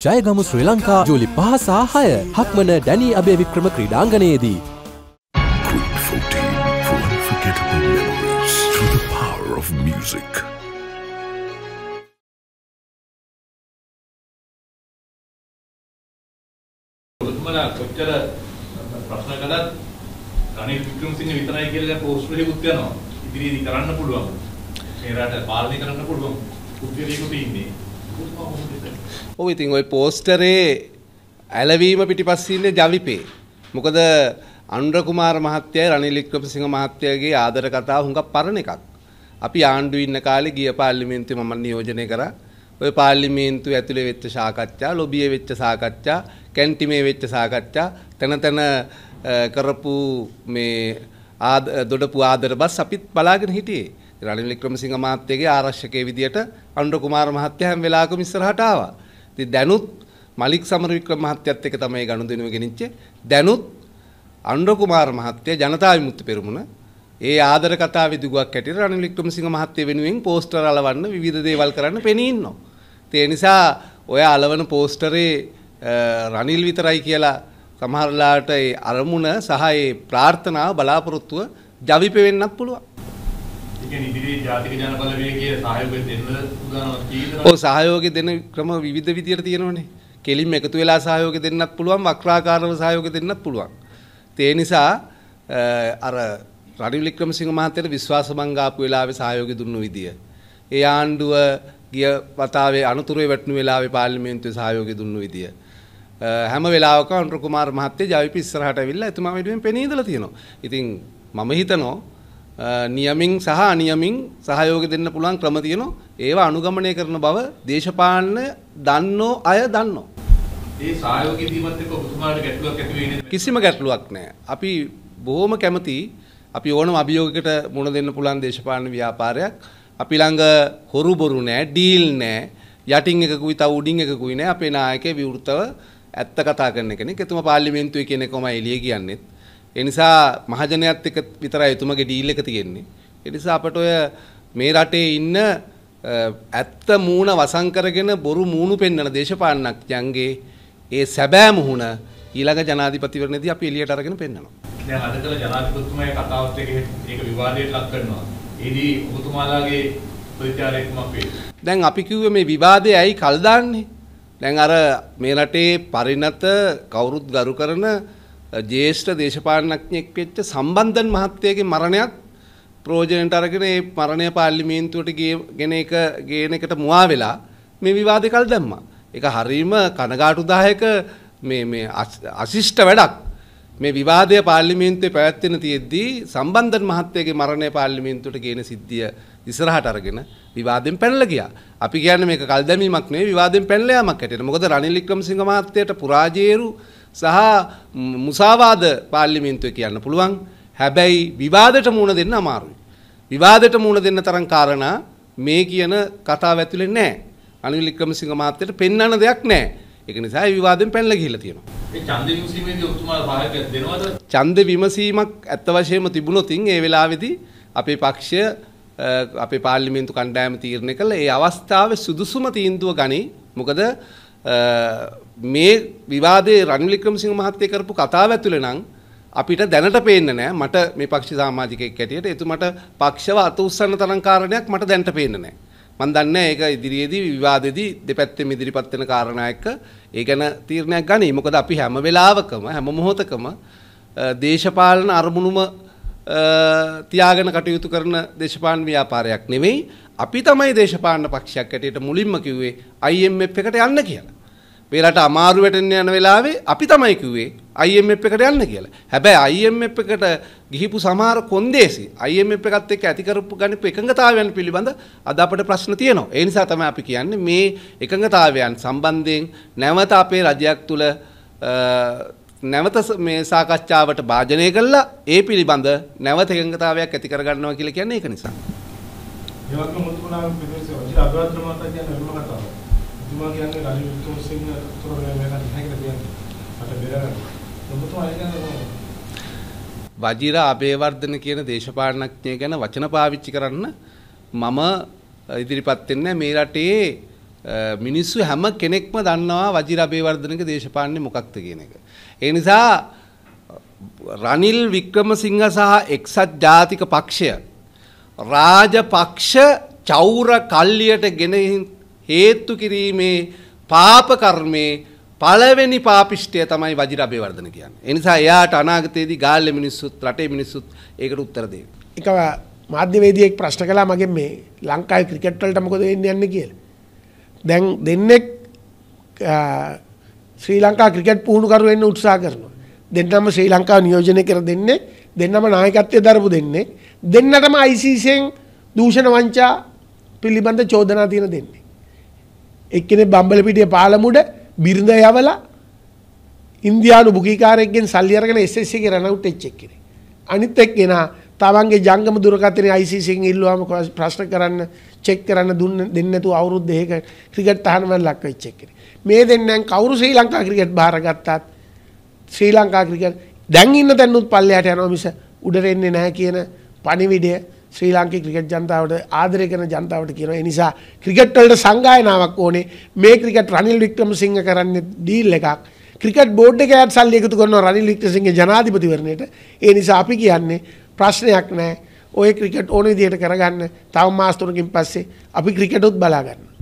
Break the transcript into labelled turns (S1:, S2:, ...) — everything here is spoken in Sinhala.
S1: ජයගමු ශ්‍රී ලංකා ජූලි 5 සහ 6 හක්මන ඩැනී අබේවික්‍රම ක්‍රීඩාංගණයේදී.
S2: Group 14 for unforgettable memories through the power of music.
S3: ඔබතුමාලා කොච්චර ප්‍රශ්න කළත් රනිල් වික්‍රමසිංහ විතරයි කියලා පෝස්ට් එකකුත් යනවා. ඉදිරියේදී කරන්න පුළුවන්. මේ රට පාලනය කරන්න පුළුවන්. උද්දේශයකට ඉන්නේ.
S4: ඔව් ඉතින් ওই පෝස්ටරේ ඇලවීම පිටිපස්සේ ඉන්නේ ජවිපේ. මොකද අනුර කුමාර මහත්තයයි රනිල් වික්‍රමසිංහ මහත්තයාගේ ආදර කතාව හුඟක් පරණ එකක්. අපි ආණ්ඩුවේ ඉන්න කාලේ ගිය පාර්ලිමේන්තුවේ මම නියෝජනය කරා. ඔය පාර්ලිමේන්තුවේ ඇතුලේ වෙච්ච සාකච්ඡා, ලොබියේ වෙච්ච සාකච්ඡා, කැන්ටිමේ වෙච්ච සාකච්ඡා, තන කරපු මේ දොඩපු ආදර බස් අපිත් බලාගෙන හිටියේ. රනිල් වික්‍රමසිංහ මහත්තයාගේ ආරක්ෂකයේ විදියට අනුර කුමාර මහත්තයා හැම වෙලාවකම ඉස්සරහට ආවා. ඉතින් දැනුත් මලික් සමරවික්‍රම මහත්තයත් එක්ක තමයි ගනුදෙනුව ගෙනිච්චේ. දැනුත් අනුර කුමාර මහත්තයා ජනතා විමුක්ති පෙරමුණ ඒ ආදර කතාවේ දුගක් හැටියට රනිල් වික්‍රමසිංහ මහත්තයා වෙනුවෙන් පෝස්ටර් අලවන්න විවිධ දේවල් කරන්න පෙනී ඉන්නවා. ඒ නිසා ඔය අලවන පෝස්ටරේ රනිල් විතරයි කියලා සමහරලාට ඒ අරමුණ සහ ඒ ප්‍රාර්ථනාව බලාපොරොත්තුව ජවිප වෙන්නත් පුළුවන්.
S3: ඒ කියන්නේ ඉදිරියේ ජාතික ජන බලවේගයේ සහයෝගය දෙන්න උදානවත් කීයද?
S4: ඔව් සහයෝගය දෙන ක්‍රම විවිධ විදියට තියෙනවනේ. කෙලින්ම එකතු වෙලා සහයෝගය දෙන්නත් පුළුවන්, වක්‍රාකාරව සහයෝගය දෙන්නත් පුළුවන්. ඒ නිසා අර රනිල් වික්‍රමසිංහ මහත්තයාට විශ්වාස භංග ආපු වෙලාවේ සහයෝගය දුන්නු විදිය. ඒ ආණ්ඩුව ගිය වතාවේ අනුතුරේ වැටුණු වෙලාවේ පාර්ලිමේන්තුවේ සහයෝගය දුන්නු විදිය. හැම වෙලාවකම අනුර කුමාර මහත්තයා ජවිප ඉස්සරහට ඇවිල්ලා එතුමා වෙනුවෙන් පෙනී ඉඳලා තියෙනවා. ඉතින් මම හිතනවා නියමින් සහ අනියමින් සහයෝගය දෙන්න පුළුවන් ක්‍රම තියෙනවා. ඒවා අනුගමනය කරන බව දේශපාලන දන්නෝ අය දන්නවා.
S3: ඒ සහයෝගය දීමත් එක්ක ඔබතුමාට ගැටලුවක් ඇති වෙන්නේ නැහැ.
S4: කිසිම ගැටලුවක් නැහැ. අපි බොහොම කැමතියි. අපි ඕනම අභියෝගයකට මුහුණ දෙන්න පුළුවන් දේශපාලන ව්‍යාපාරයක්. අපි ළඟ හොරු බොරු නැහැ, ඩීල් නැහැ. යටින් එකකුයි තව උඩින් එකකුයි නැහැ. අපේ නායකයා විවෘතව ඇත්ත කතා කරන කෙනෙක්. එතුමා පාර්ලිමේන්තුවේ කියන එකම එළිය කියන්නේ. ඒ නිසා මහජනයාත් එක්ක විතරයි එතුමාගේ ඩීල් එක තියෙන්නේ. ඒ නිසා අපට ඔය මේ රටේ ඉන්න ඇත්ත මූණ වසන් කරගෙන බොරු මූණු පෙන්වන දේශපාලනඥයන්ගේ ඒ සැබෑ මුහුණ ඊළඟ ජනාධිපතිවරණයේදී අපි එළියට අරගෙන පෙන්වනවා.
S3: දැන් අද කළ ජනාධිපතිතුමාගේ කතාවත් එක්ක ඒක විවාදයට ලක් කරනවා. ඒදී ඔබතුමාලාගේ ප්‍රතිචාරය කුමක් වේද?
S4: දැන් අපි කිව්වේ මේ විවාදය ඇයි කල් දාන්නේ? දැන් අර මේ රටේ පරිණත කවුරුත් ගරු කරන ජ්‍යෙෂ්ඨ දේශපාලනඥයෙක් වෙච්ච සම්බන්ධන් මහත්තයාගේ මරණයක් ප්‍රයෝජනට අරගෙන ඒ මරණය පාර්ලිමේන්තුවට ගේන එකට මුවා වෙලා මේ විවාදේ කල් දැම්මා. ඒක හරීම කනගාටුදායක මේ අශිෂ්ට වැඩක්. මේ විවාදය පාර්ලිමේන්තුවේ පැවැත්වෙන තියෙද්දී සම්බන්ධන් මහත්තයාගේ මරණය පාර්ලිමේන්තුවට ගේන සිද්ධිය ඉස්සරහට අරගෙන විවාදෙන් පැනලා ගියා. අපි කියන්නේ මේක කල් දැමීමක් නෙවෙයි විවාදෙන් පැනලා යාමක් හැටියට. මොකද රනිල් වික්‍රමසිංහ මහත්තයාට පුරාජේරු සහ මුසාවාද පාර්ලිමේන්තුවේ කියන්න පුළුවන්. හැබැයි විවාදයට මුහුණ දෙන්න අමාරුයි. විවාදයට මුහුණ දෙන්න තරම් කාරණා මේ කියන කතාව ඇතුලේ නැහැ. රනිල් වික්‍රමසිංහ මහත්තයාට පෙන්වන්න දෙයක් නැහැ. ඒක නිසා ඒ විවාදෙන් පැනලා ගිහිල්ලා තියෙනවා.
S3: ඒ ඡන්ද විමසීමේදී ඔබතුමාලා සහයෝගයක් දෙනවද?
S4: ඡන්ද විමසීමක් ඇත්ත වශයෙන්ම තිබුණොත් ඒ වෙලාවේදී අපේ පක්ෂය අපේ පාර්ලිමේන්තු කණ්ඩායම තීරණය කළා ඒ අවස්ථාවේ සුදුසුම තීන්දුව ගනි. මොකද මේ විවාදයේ රනිල් වික්‍රමසිංහ මහත්තයා කරපු කතාව ඇතුලේ නම් අපිට දැනට පේන්නේ නැහැ. මට මේ පක්ෂ සමාජිකයෙක් හැටියට එතුමට පක්ෂව අත උස්සන්න තරම් කාරණයක් මට දැනට පේන්නේ නැහැ. මම දන්නේ ඒක ඉදිරියේදී විවාදෙදී දෙපැත්තෙම ඉදිරිපත් වෙන කාරණා එක්ක ඒ ගැන තීරණයක් ගනී. මොකද අපි හැම වෙලාවකම හැම මොහොතකම දේශපාලන අරමුණුම තියාගෙන කටයුතු කරන දේශපාලන ව්‍යාපාරයක් නෙවෙයි. අපි තමයි දේශපාලන පක්ෂයක් හැටියට මුලින්ම කිව්වේ IMF එකට යන්න කියලා. මේ රට අමාරු වැටෙන්න යන වෙලාවේ අපි තමයි කිව්වේ IMF එකට යන්න කියලා. හැබැයි IMF එකට ගිහිපු සමහර කොන්දේසි IMF එකත් එක්ක ඇති කරපු ගණිත එකඟතාවයන් පිළිබඳ අද අපිට ප්‍රශ්න තියෙනවා. ඒ නිසා තමයි අපි කියන්නේ මේ එකඟතාවයන් සම්බන්ධයෙන් නැවත අපේ රජයක් තුල නැවත මේ සාකච්ඡාවට භාජනය කළා ඒ පිළිබඳ නැවත එකඟතාවයක් ඇති කරගන්නවා කියලා කියන්නේ ඒක නිසා.
S5: ඒ වගේම මුතුනාගේ ප්‍රදේශයේ වජිර අබරාත්‍ර මාතා කියන එරුම කතාව. තුමා කියන්නේ රනිල් වික්‍රමසිංහ තුර මේකට ඉහකට තියන්නේ. මට බෙරගන්න. ඔබතුමා කියන්නේ
S4: වජිර අබේවර්ධන කියන දේශපාලනඥය ගැන වචන පාවිච්චි කරන්න මම ඉදිරිපත් වෙන්නේ මේ රටේ මිනිස්සු හැම කෙනෙක්ම දන්නවා වජිර අබේවර්ධනගේ දේශපාලනේ මොකක්ද කියන එක. ඒ නිසා රනිල් වික්‍රමසිංහ සහ එක්සත් ජාතික පක්ෂය රාජපක්ෂ චෞර කල්ලියට ගෙන හේතු කිරීමේ පාප කර්මේ පළවෙනි පාපිෂ්ඨය තමයි වජිර අබේවර්ධන කියන්නේ. ඒ නිසා එයාට අනාගතයේදී ගාල්ලේ මිනිස්සුත් රටේ මිනිස්සුත් ඒකට උත්තර දෙයි.
S6: එක මාධ්‍යවේදියෙක් ප්‍රශ්න කළා මගෙන් මේ ලංකාවේ ක්‍රිකට් වලට මොකද වෙන්නේ යන්නේ කියලා. දැන් දෙන්නෙක් ශ්‍රී ලංකා ක්‍රිකට් පුහුණුකරු වෙන්න උත්සාහ කරනවා. දෙන්නම ශ්‍රී ලංකාව නියෝජනය කර දෙන්නේ, දෙන්නම නායකත්වයේ දරපු දෙන්නේ, දෙන්නටම ICCෙන් දූෂණ වංචා පිළිබඳ චෝදනා තියෙන දෙන්නේ. එක්කෙනෙක් බම්බලපිටිය පාලමුඩ බිරිඳ යවලා ඉන්දියානු බුකීකාරයෙක්ගෙන් සල්ලි අරගෙන SSC එකේ රන් අවුට් වෙච්ච එක්කෙනෙක්. අනිත් එක්කෙනා තමන්ගේ ජංගම දුරකථනයේ ICCෙන් ඉල්ලුවාම ප්‍රශ්න කරන්න චෙක් කරන්න දෙන්නේ නැතුව අවුරුදු දෙකක ක්‍රිකට් තහනමෙන් ලක් වෙච්ච එක්කෙනෙක්. මේ දෙන්නෙන් කවුරු ශ්‍රී ලංකා ක්‍රිකට් බාරගත්තත් ශ්‍රී ලංකා ක්‍රිකට් දැන් ඉන්න තැනුත් පල්ලයට යනවා මිස උඩට එන්නේ නැහැ කියන පණිවිඩය ශ්‍රී ලාංකික ක්‍රිකට් ජනතාවට ආදරය කරන ජනතාවට කියනවා. ඒ නිසා ක්‍රිකට් වලට සංගායනාවක් ඕනේ. මේ ක්‍රිකට් රනිල් වික්‍රමසිංහ කරන්නේ ඩීල් එකක්. ක්‍රිකට් බෝඩ් එකේ සල්ලි එකතු කරනවා රනිල් වික්‍රමසිංහ ජනාධිපතිවරණයට. ඒ නිසා අපි කියන්නේ ප්‍රශ්නයක් නැහැ. ඔය ක්‍රිකට් ඕන විදිහට කරගන්න. තව මාස 3කින් පස්සේ අපි ක්‍රිකට් උත් බලා ගන්නවා.